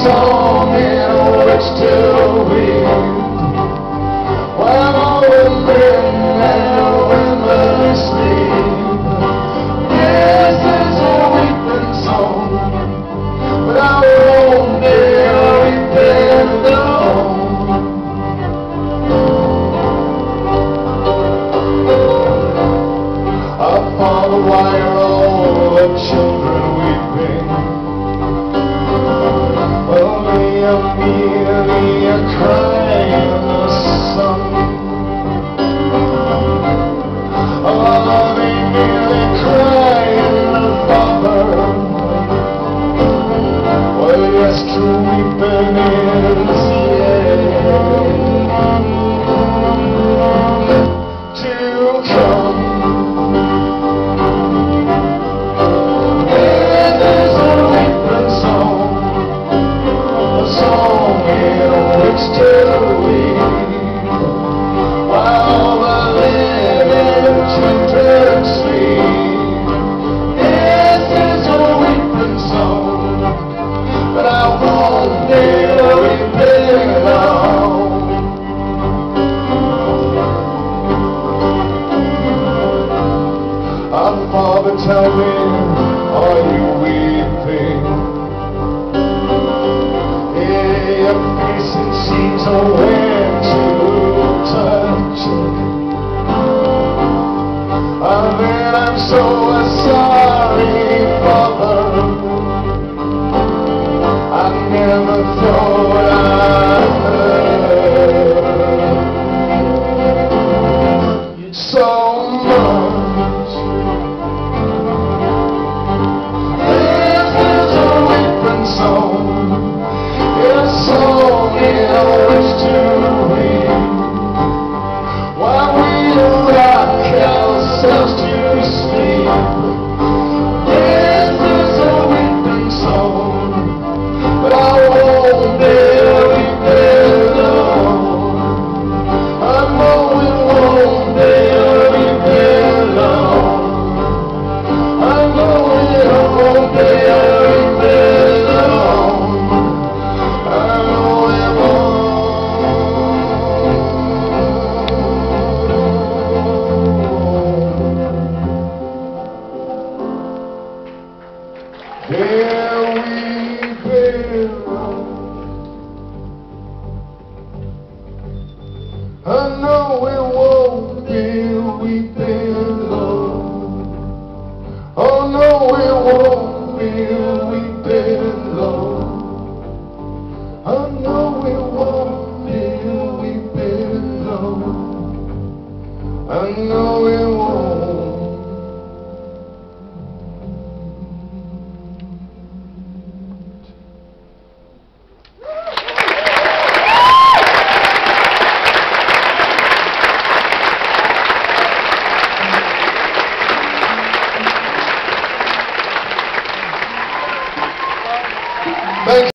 song in which to weep. When all the men and women sleep, this is a weeping song, but I won't be weeping alone. Upon the wire roll of children weeping, only a crying in the sun. Oh, they merely cry in the father. Well, yes, true weeping is yet to come. Father, tell me, are you weeping? Your face it seems nowhere to touch. Then I'm so sorry, Father. I never thought I'd hurt you so much. This is a weeping song. Your song in which to weep, while we rock ourselves to sleep. This is a weeping song, but I won't be weeping alone. I know it won't be weeping alone. I know it won't be weeping alone. Here we belong. I know it won't be weeping alone. Oh no, it won't be weeping alone. I know it won't be weeping alone. I know it won't. Thank you.